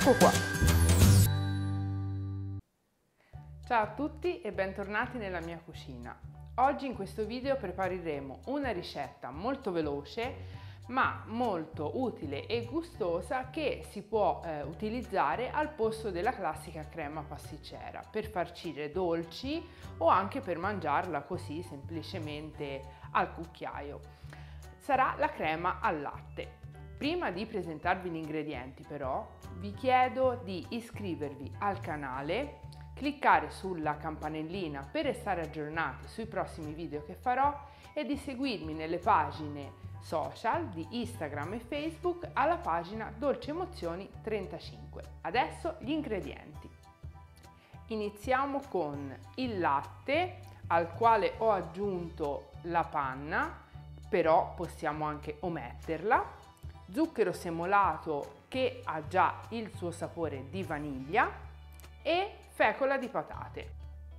Ecco qua. Ciao a tutti e bentornati nella mia cucina. Oggi in questo video prepareremo una ricetta molto veloce ma molto utile e gustosa che si può utilizzare al posto della classica crema pasticcera per farcire dolci o anche per mangiarla così semplicemente al cucchiaio. Sarà la crema al latte. Prima di presentarvi gli ingredienti però vi chiedo di iscrivervi al canale, cliccare sulla campanellina per restare aggiornati sui prossimi video che farò e di seguirmi nelle pagine social di Instagram e Facebook alla pagina Dolci Emozioni 35. Adesso gli ingredienti. Iniziamo con il latte al quale ho aggiunto la panna, però possiamo anche ometterla, zucchero semolato che ha già il suo sapore di vaniglia e fecola di patate.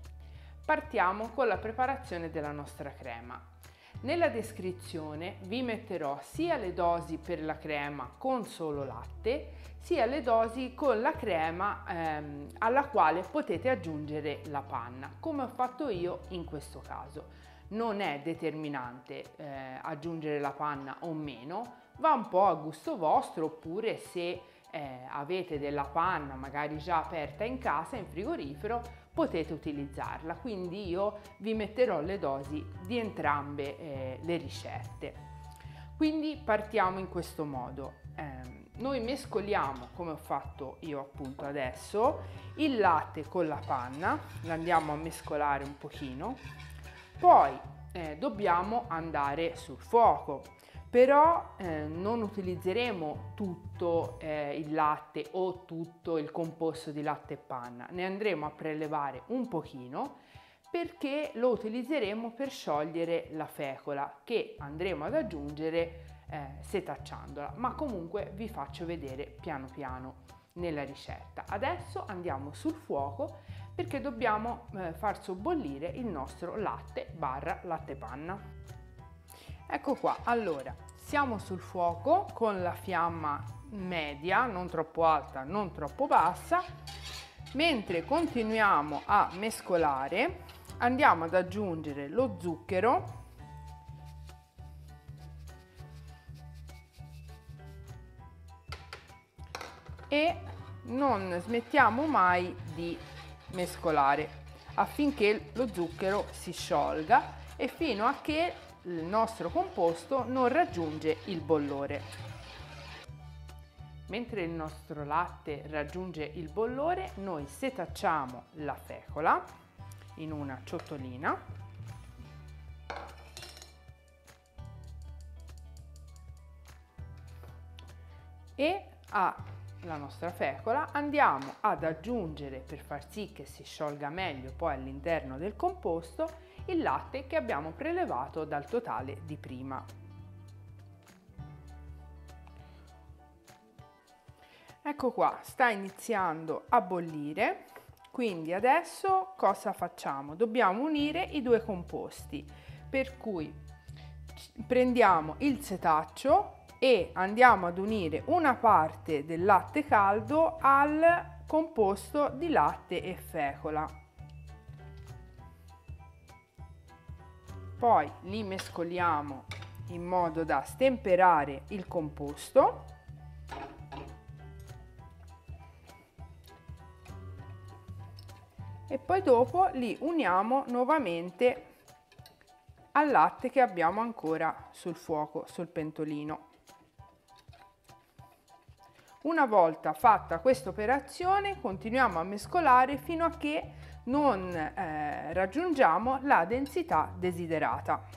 Partiamo con la preparazione della nostra crema. Nella descrizione vi metterò sia le dosi per la crema con solo latte, sia le dosi con la crema alla quale potete aggiungere la panna, come ho fatto io in questo caso. Non è determinante aggiungere la panna o meno, va un po' a gusto vostro, oppure se avete della panna magari già aperta in casa in frigorifero potete utilizzarla, quindi io vi metterò le dosi di entrambe le ricette. Quindi partiamo in questo modo. Noi mescoliamo, come ho fatto io appunto adesso, il latte con la panna, l'andiamo a mescolare un pochino, poi dobbiamo andare sul fuoco. Però non utilizzeremo tutto il latte o tutto il composto di latte e panna, ne andremo a prelevare un pochino perché lo utilizzeremo per sciogliere la fecola che andremo ad aggiungere setacciandola, ma comunque vi faccio vedere piano piano nella ricetta. Adesso andiamo sul fuoco perché dobbiamo far sobbollire il nostro latte barra latte panna. Ecco qua, allora siamo sul fuoco con la fiamma media, non troppo alta, non troppo bassa. Mentre continuiamo a mescolare, andiamo ad aggiungere lo zucchero e non smettiamo mai di mescolare affinché lo zucchero si sciolga e fino a che il nostro composto non raggiunge il bollore. Mentre il nostro latte raggiunge il bollore, noi setacciamo la fecola in una ciotolina e alla nostra fecola andiamo ad aggiungere, per far sì che si sciolga meglio poi all'interno del composto, il latte che abbiamo prelevato dal totale di prima. Ecco qua, sta iniziando a bollire, quindi adesso cosa facciamo? Dobbiamo unire i due composti, per cui prendiamo il setaccio e andiamo ad unire una parte del latte caldo al composto di latte e fecola. Poi li mescoliamo in modo da stemperare il composto e poi dopo li uniamo nuovamente al latte che abbiamo ancora sul fuoco, sul pentolino. Una volta fatta questa operazione continuiamo a mescolare fino a che non raggiungiamo la densità desiderata.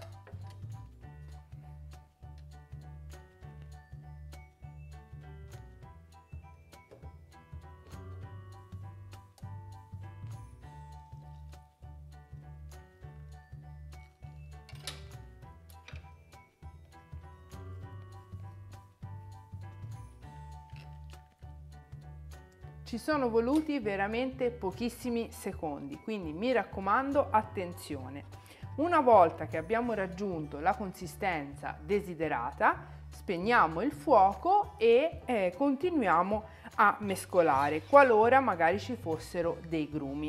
Ci sono voluti veramente pochissimi secondi, quindi mi raccomando, attenzione. Una volta che abbiamo raggiunto la consistenza desiderata, spegniamo il fuoco e continuiamo a mescolare qualora magari ci fossero dei grumi.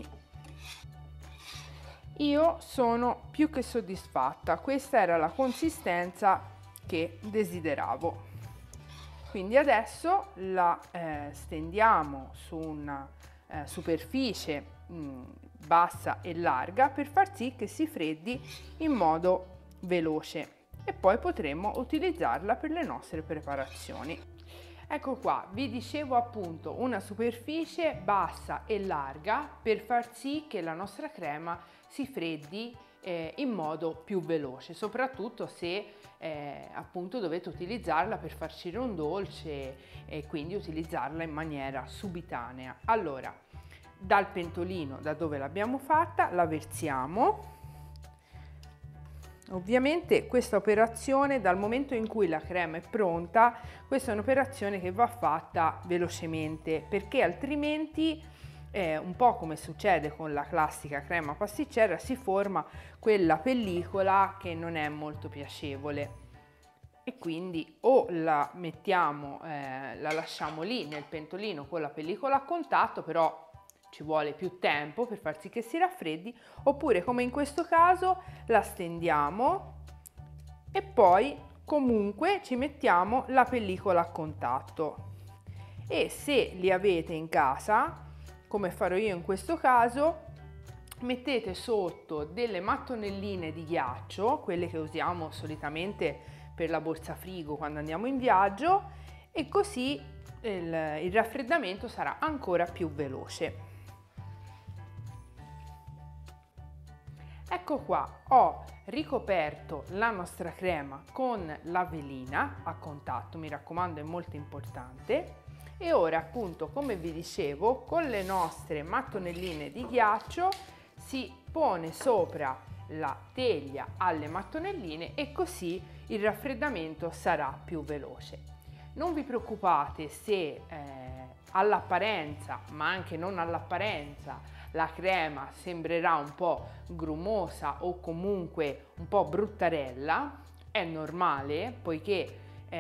Io sono più che soddisfatta, questa era la consistenza che desideravo. Quindi adesso la stendiamo su una superficie bassa e larga per far sì che si freddi in modo veloce e poi potremo utilizzarla per le nostre preparazioni. Ecco qua, vi dicevo appunto una superficie bassa e larga per far sì che la nostra crema si freddi in modo più veloce, soprattutto se appunto dovete utilizzarla per farcire un dolce e quindi utilizzarla in maniera subitanea. Allora, dal pentolino da dove l'abbiamo fatta la versiamo. Ovviamente questa operazione, dal momento in cui la crema è pronta, questa è un'operazione che va fatta velocemente, perché altrimenti un po' come succede con la classica crema pasticcera, si forma quella pellicola che non è molto piacevole e quindi o la mettiamo, la lasciamo lì nel pentolino con la pellicola a contatto, però ci vuole più tempo per far sì che si raffreddi, oppure come in questo caso la stendiamo e poi comunque ci mettiamo la pellicola a contatto. E se li avete in casa, come farò io in questo caso, mettete sotto delle mattonelline di ghiaccio, quelle che usiamo solitamente per la borsa frigo quando andiamo in viaggio, e così il raffreddamento sarà ancora più veloce. Ecco qua, ho ricoperto la nostra crema con la velina a contatto, mi raccomando, è molto importante. E ora appunto, come vi dicevo, con le nostre mattonelline di ghiaccio si pone sopra la teglia alle mattonelline e così il raffreddamento sarà più veloce. Non vi preoccupate se all'apparenza, ma anche non all'apparenza, la crema sembrerà un po' grumosa o comunque un po' bruttarella. È normale, poiché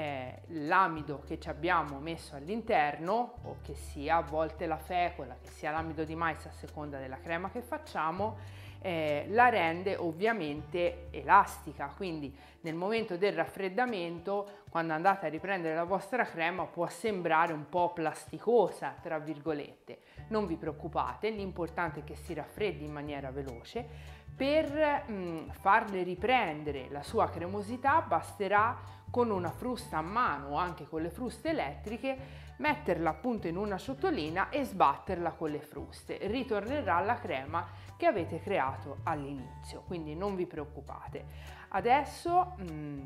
l'amido che ci abbiamo messo all'interno, o che sia a volte la fecola, che sia l'amido di mais a seconda della crema che facciamo, la rende ovviamente elastica, quindi nel momento del raffreddamento, quando andate a riprendere la vostra crema, può sembrare un po' plasticosa, tra virgolette. Non vi preoccupate, l'importante è che si raffreddi in maniera veloce. Per farle riprendere la sua cremosità basterà con una frusta a mano o anche con le fruste elettriche metterla appunto in una ciotolina e sbatterla con le fruste. Ritornerà la crema che avete creato all'inizio, quindi non vi preoccupate. Adesso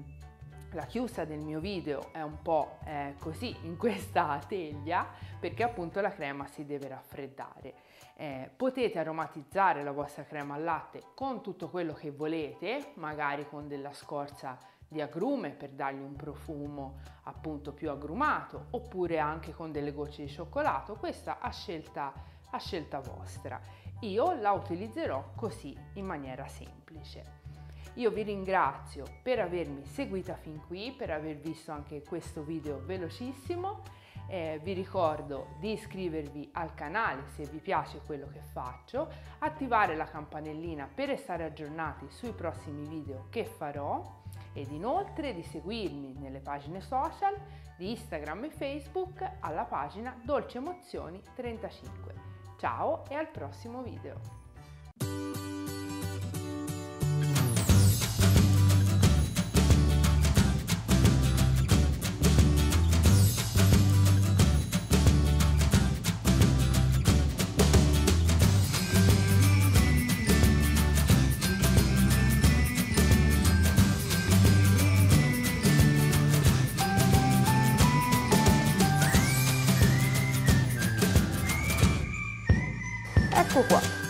la chiusa del mio video è un po' così in questa teglia perché appunto la crema si deve raffreddare. Potete aromatizzare la vostra crema al latte con tutto quello che volete, magari con della scorza di agrume per dargli un profumo appunto più agrumato, oppure anche con delle gocce di cioccolato. Questa a scelta vostra. Io la utilizzerò così, in maniera semplice. Io vi ringrazio per avermi seguita fin qui, per aver visto anche questo video velocissimo. Vi ricordo di iscrivervi al canale se vi piace quello che faccio, attivare la campanellina per restare aggiornati sui prossimi video che farò ed inoltre di seguirmi nelle pagine social di Instagram e Facebook alla pagina Dolci Emozioni 35. Ciao e al prossimo video! Ecco qua.